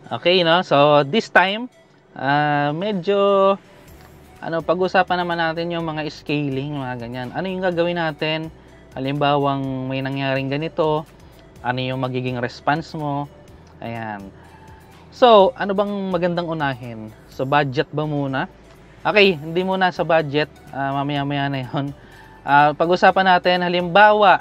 Okay, no? So, this time, medyo, pag-usapan naman natin yung mga scaling, mga ganyan. Ano yung gagawin natin? Halimbawang may nangyaring ganito, ano yung magiging response mo? Ayan. So, ano bang magandang unahin? So, budget ba muna? Okay, hindi muna sa budget. Mamaya-maya na yun. Pag-usapan natin, halimbawa,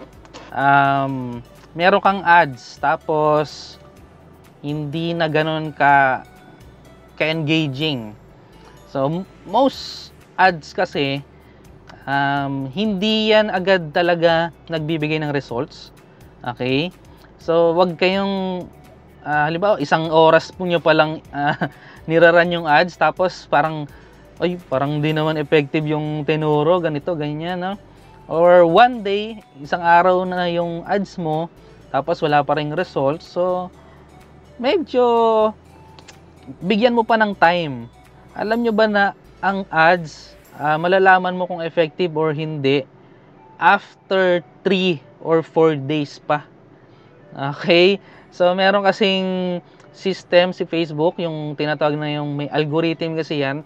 meron kang ads, tapos, hindi na ganun ka-engaging. So, most ads kasi, hindi yan agad talaga nagbibigay ng results. Okay? So, wag kayong, halimbawa, isang oras po nyo palang niraran yung ads, tapos parang, parang di naman effective yung tenuro, ganito, ganyan, no? Or one day, isang araw na yung ads mo, tapos wala pa ring results. So, medyo bigyan mo pa ng time. Alam nyo ba na ang ads, malalaman mo kung effective or hindi after 3 or 4 days pa. Okay? So, meron kasing system si Facebook, yung tinatawag na yung may algorithm kasi yan.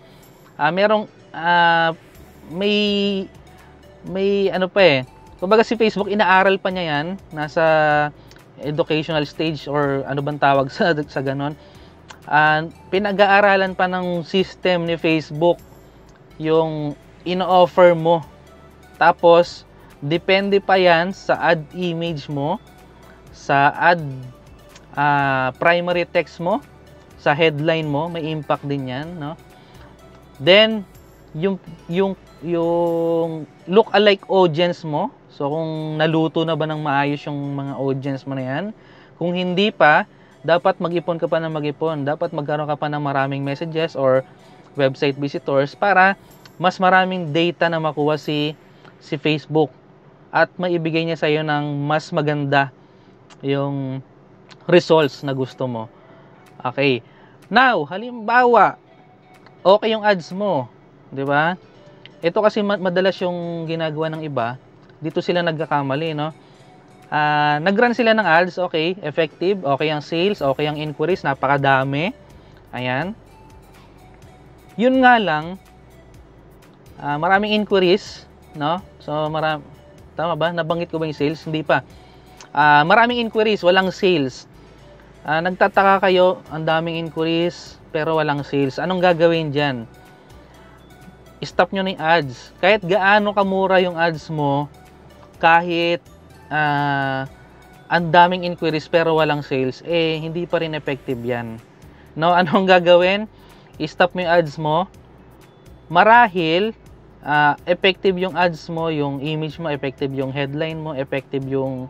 May ano pa eh. Kumbaga si Facebook, inaaral pa niya yan. Nasa educational stage or ano bang tawag sa ganon. Pinag-aaralan pa ng system ni Facebook yung ino-offer mo. Tapos, depende pa yan sa ad image mo, sa ad primary text mo, sa headline mo, may impact din yan, no? Then, yung look-alike audience mo, so kung naluto na ba ng maayos yung mga audience mo na yan, kung hindi pa, dapat mag-ipon ka pa ng mag-ipon, dapat magkaroon ka pa ng maraming messages or website visitors para mas maraming data na makuha si Facebook at maibigay niya sa iyo ng mas maganda yung results na gusto mo. Okay. Now, halimbawa, okay yung ads mo, 'di ba? Ito kasi madalas yung ginagawa ng iba, dito sila nagkakamali, no? Nag-run sila ng ads, okay, effective, okay ang sales, okay ang inquiries, napakadami. Ayan. Yun nga lang, maraming inquiries, no? So, tama ba? Nabanggit ko ba yung sales? Hindi pa. Maraming inquiries, walang sales. Nagtataka kayo, ang daming inquiries, pero walang sales. Anong gagawin dyan? Stop nyo na yung ads. Kahit gaano kamura yung ads mo, kahit ang daming inquiries pero walang sales, hindi pa rin effective yan. No? Anong gagawin? I-stop mo yung ads mo. Marahil, effective yung ads mo, yung image mo, effective yung headline mo, effective yung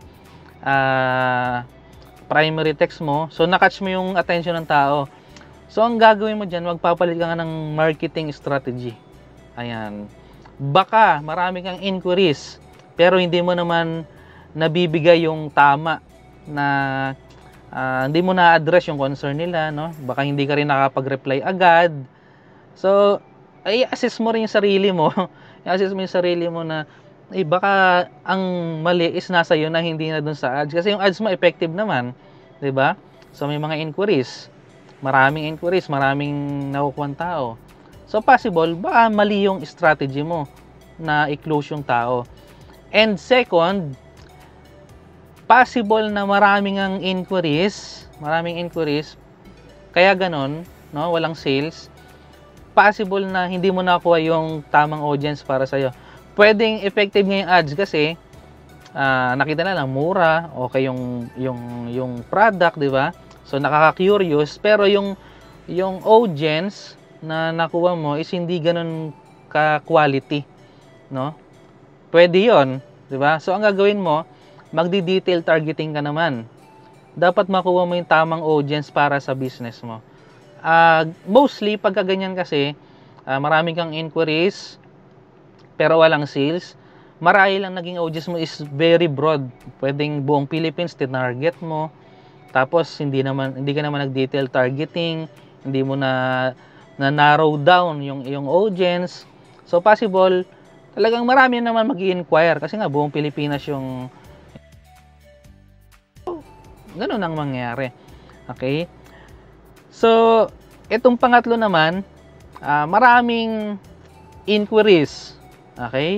primary text mo. So, nakatch mo yung attention ng tao. So, ang gagawin mo dyan, magpapalit ka nga ng marketing strategy. Ayan. Baka marami kang inquiries, pero hindi mo naman nabibigay yung tama na hindi mo na-address yung concern nila, no? Baka hindi ka rin nakapag-reply agad. So, i-assess mo rin yung sarili mo. I-assess mo yung sarili mo na baka ang mali is nasa iyo na hindi na dun sa ads. Kasi yung ads mo effective naman, 'di ba? So, may mga inquiries. Maraming nakukuha tao. So, possible, baka mali yung strategy mo na i-close yung tao. And second, possible na maraming inquiries, kaya ganon, no? Walang sales. Possible na hindi mo nakuha yung tamang audience para sa'yo. Pwedeng effective nga yung ads kasi nakita na lang mura, okay yung product, di ba? So, nakaka-curious, pero yung audience na nakuha mo is hindi ganun ka-quality, no? Pwede 'yon, 'di ba? So, ang gagawin mo, magdi-detail targeting ka naman. Dapat makuha mo yung tamang audience para sa business mo. Mostly, pagka ganyan kasi, marami kang inquiries, pero walang sales. Marahil lang naging audience mo is very broad. Pwedeng buong Philippines tinarget mo. Tapos, hindi ka naman nag-detail targeting, hindi mo na narrow down yung audience. So, possible, talagang marami naman mag-i-inquire kasi nga buong Pilipinas yung ganun ang mangyari. Okay? So, itong pangatlo naman, maraming inquiries. Okay?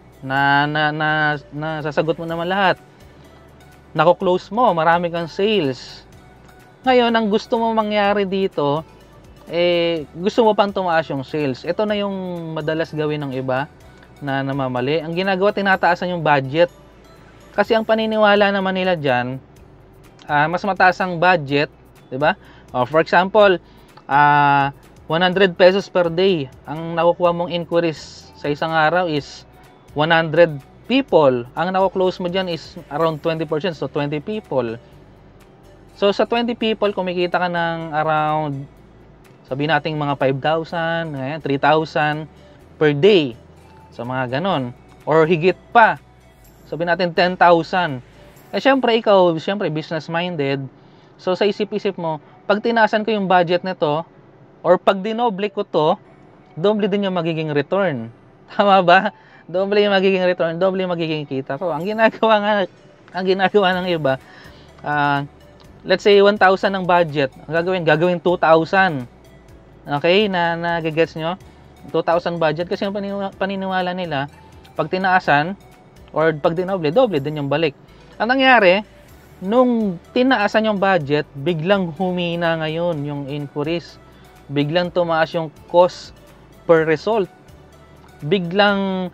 Sasagot mo naman lahat. Nako-close mo, marami kang sales. Ngayon, ang gusto mo mangyari dito, gusto mo pang tumaas yung sales. Ito na yung madalas gawin ng iba na namamali. Ang ginagawa, tinataasan yung budget. Kasi ang paniniwala naman nila dyan, mas mataas ang budget, di ba? For example, 100 pesos per day. Ang nakukuha mong inquiries sa isang araw is 100 people. Ang nako-close mo dyan is around 20%, so 20 people. So sa 20 people, kumikita ka ng around, sabihin natin mga 5,000, 3,000 per day. So mga ganon. Or higit pa. Sabihin natin 10,000. Syempre ikaw, business-minded. So sa isip-isip mo, pag tinasan ko yung budget nito, or pag dinoble ko to, doble din yung magiging return. Tama ba? Doble yung magiging return, doble yung magiging kita ko. Ang ginagawa ng iba, let's say 1,000 ang budget. Ang gagawin 2,000. Okay? Nagigets nyo? 2,000 budget kasi yung paniniwala nila, pag tinaasan, or pag dinoble, doble din yung balik. Ang nangyari, nung tinaasan yung budget, biglang humina ngayon yung inquiries. Biglang tumaas yung cost per result. Biglang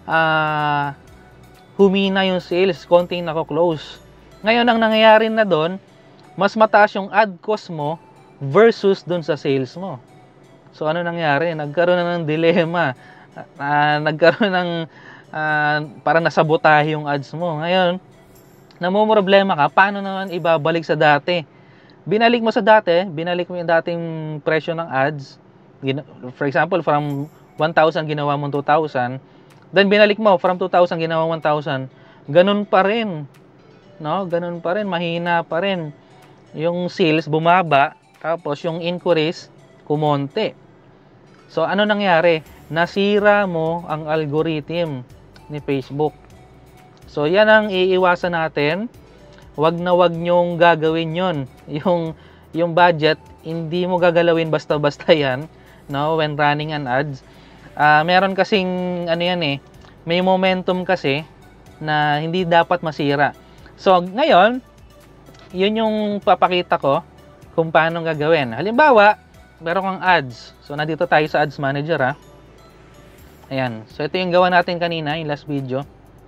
humina yung sales, konting nako-close. Ngayon, ang nangyayari na doon, mas mataas yung ad cost mo versus doon sa sales mo. So, ano nangyari? Nagkaroon na ng dilema. Nagkaroon ng para nasabotahe yung ads mo. Ngayon, namumroblema ka, paano naman ibabalik sa dati? Binalik mo yung dating presyo ng ads. For example, from 1,000 ginawa mo 2,000. Then binalik mo, from 2,000 ginawa 1,000. Ganun pa rin. No? Ganun pa rin, mahina pa rin. Yung sales bumaba, tapos yung inquiries kumonte. So ano nangyari? Nasira mo ang algorithm ni Facebook. So yan ang iiwasan natin. Wag na wag nyong gagawin yon. Yung budget, hindi mo gagalawin basta-basta yan, no, when running an ads. Meron kasing may momentum kasi na hindi dapat masira. So ngayon, yun yung papakita ko kung paano gagawin. Halimbawa, meron kang ads. So nandito tayo sa Ads Manager, Ayan. So ito yung gawa natin kanina, yung last video.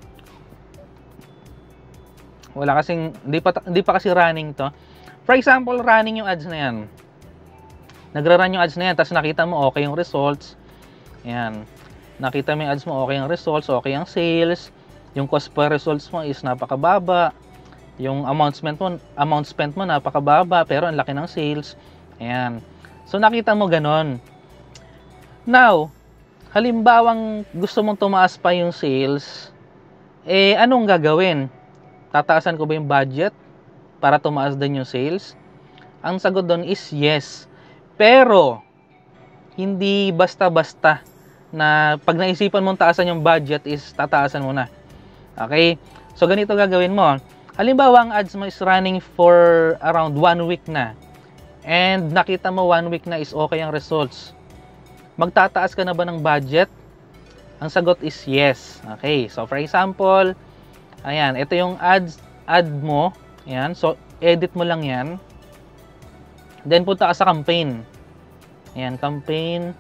Wala kasing, hindi pa kasi running to. For example, running yung ads na yan. Nagra-run yung ads na yan, tapos nakita mo okay yung results. Ayan. Nakita mo yung ads mo okay yung results, okay yung sales. Yung cost per results mo is napakababa. Yung amount spent mo napakababa, pero ang laki ng sales. Ayan. So nakita mo ganon. Now, halimbawang gusto mong tumaas pa yung sales, anong gagawin? Tataasan ko ba yung budget para tumaas din yung sales? Ang sagot doon is yes. Pero, hindi basta-basta na pag naisipan mong taasan yung budget is tataasan mo na. Okay? So, ganito gagawin mo. Halimbawa, ang ads mo is running for around 1 week na. And nakita mo 1 week na is okay ang results. Magtataas ka na ba ng budget? Ang sagot is yes. Okay? So, for example, ayan, ito yung ad mo. Ayan, so edit mo lang yan. Then punta ka sa campaign. Ayan, campaign.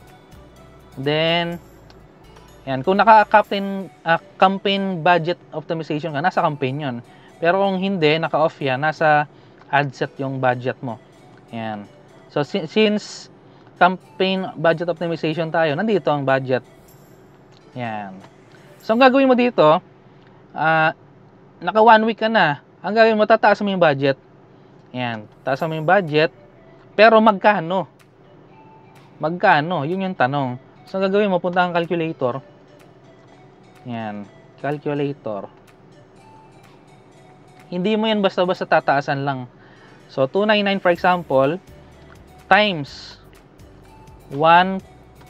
Then, ayan, kung campaign budget optimization ka, nasa campaign yun. Pero kung hindi, naka-off yan, nasa ad set yung budget mo. Ayan. So, since campaign budget optimization tayo, nandito ang budget. Ayan. So, ang gagawin mo dito, naka 1 week ka na. Ang gagawin mo, tataas mo yung budget. Ayan, taas mo yung budget. Pero magkano? Magkano? Yun yung tanong. So, ang gagawin mo, punta kang calculator. Ayan, calculator. Hindi mo yan basta-basta tataasan lang. So, 299 for example, times 1.2.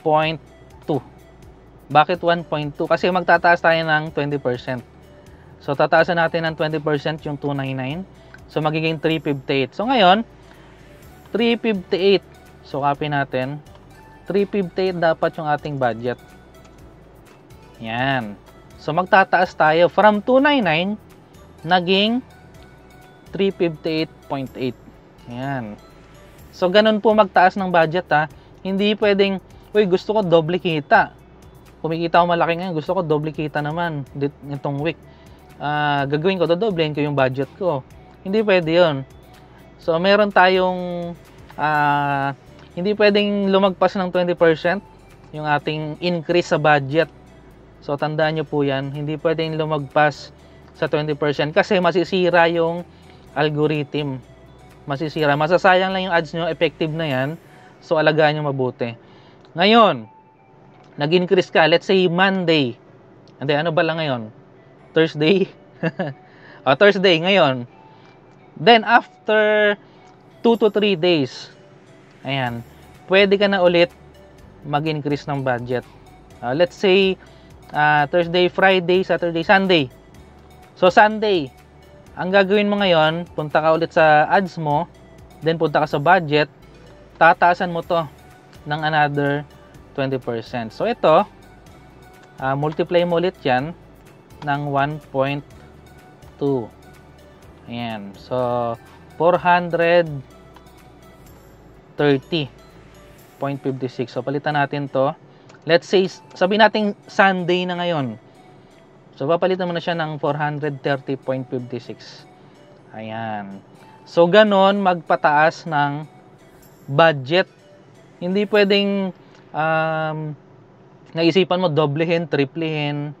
Bakit 1.2? Kasi magtataas tayo ng 20%. So, tataasan natin ng 20% yung 299. So, magiging 358. So, ngayon, 358. So, copy natin. 358 dapat yung ating budget. Yan. So, magtataas tayo. From 299, naging 358.8. Yan. So, ganun po magtaas ng budget ha. Hindi pwedeng, uy, gusto ko doble kita. Kumikita ko malaki ngayon, gusto ko doble kita naman nitong week. Gagawin ko, dodoblehin ko yung budget ko. Hindi pwede yun. So, meron tayong hindi pwedeng lumagpas ng 20% yung ating increase sa budget. So, tandaan nyo po yan. Hindi pwedeng lumagpas sa 20% kasi masisira yung algorithm. Masisira. Masasayang lang yung ads nyo. Effective na yan. So, alagaan nyo mabuti. Ngayon, nag-increase ka. Let's say Monday. Hindi, ano ba lang ngayon? Thursday? Thursday ngayon. Then, after 2 to 3 days, ayan, pwede ka na ulit mag-increase ng budget. Let's say, Thursday, Friday, Saturday, Sunday. So, Sunday, ang gagawin mo ngayon, punta ka ulit sa ads mo, then punta ka sa budget, tataasan mo to ng another 20%. So, ito, multiply mo ulit yan ng 1.2. Ayan. So, 430.56. So, palitan natin to. Let's say, sabihin natin Sunday na ngayon. So, papalitan mo na siya ng 430.56. Ayan. So, ganon magpataas ng budget. Hindi pwedeng naisipan mo doblehin, triplehin.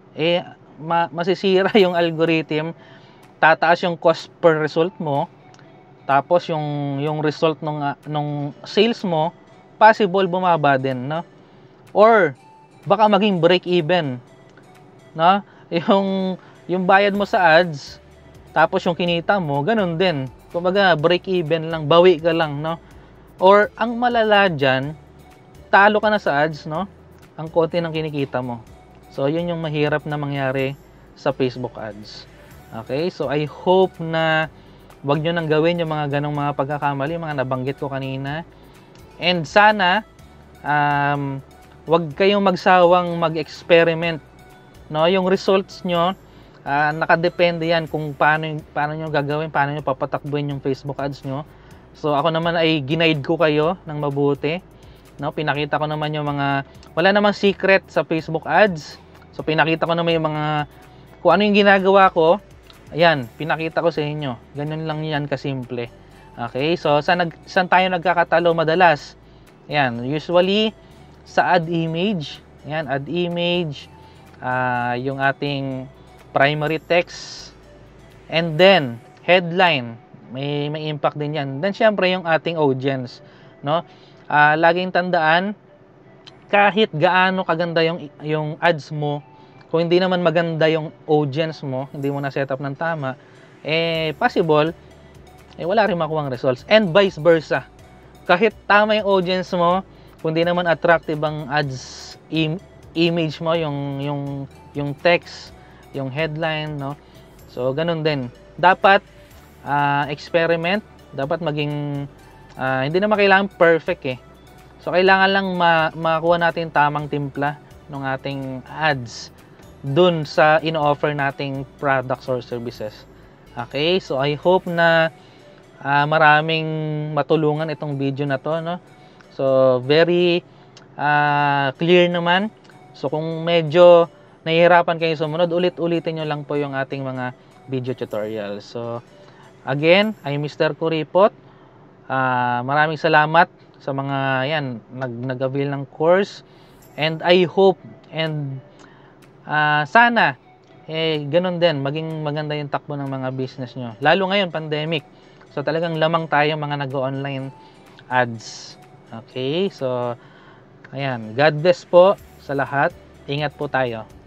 Masisira yung algorithm. Tataas yung cost per result mo. Tapos, yung result nung sales mo, possible bumaba din, no? Or, baka maging break even, no? Yung bayad mo sa ads, tapos yung kinita mo, ganun din. Kumbaga, break even lang, bawi ka lang, no? Or, ang malala dyan, talo ka na sa ads, no? Ang konti ng kinikita mo. So, yun yung mahirap na mangyari sa Facebook ads. Okay? So, I hope na wag nyo nang gawin yung mga ganong mga pagkakamali, mga nabanggit ko kanina. And sana, wag kayong magsawang mag-experiment. No, yung results nyo, nakadepende yan kung paano nyo gagawin, paano nyo papatakbuhin yung Facebook ads nyo. So, ako naman ay ginaid ko kayo ng mabuti. No, pinakita ko naman yung mga, wala namang secret sa Facebook ads. So, pinakita ko naman yung mga, kung ano yung ginagawa ko, ayan, pinakita ko sa inyo. Ganun lang yan kasimple. Okay, so, saan tayo nagkakatalo madalas? Ayan, usually, sa ad image. Ayan, ad image, yung ating primary text, and then headline, may impact din yan. Then syempre yung ating audience, no? Laging tandaan, kahit gaano kaganda yung ads mo, kung hindi naman maganda yung audience mo, hindi mo na set up ng tama, possible wala rin makuhang results. And vice versa, kahit tama yung audience mo, kung hindi naman attractive ang ads image mo, yung text, yung headline, no? So, ganun din. Dapat experiment, dapat maging hindi naman kailangan perfect eh. So, kailangan lang makuha natin tamang timpla ng ating ads dun sa ino-offer nating products or services. Okay? So, I hope na maraming matulungan itong video na to, no? So, very clear naman. So, kung medyo nahihirapan kayo sumunod, ulit-ulitin nyo lang po yung ating mga video tutorial. So, again, I'm Mr. Kuripot. Maraming salamat sa mga nag-avail ng course. And I hope and sana ganun din, maging maganda yung takbo ng mga business nyo. Lalo ngayon, pandemic. So, talagang lamang tayo mga nag-online ads. Okay? So, ayan. God bless po sa lahat. Ingat po tayo.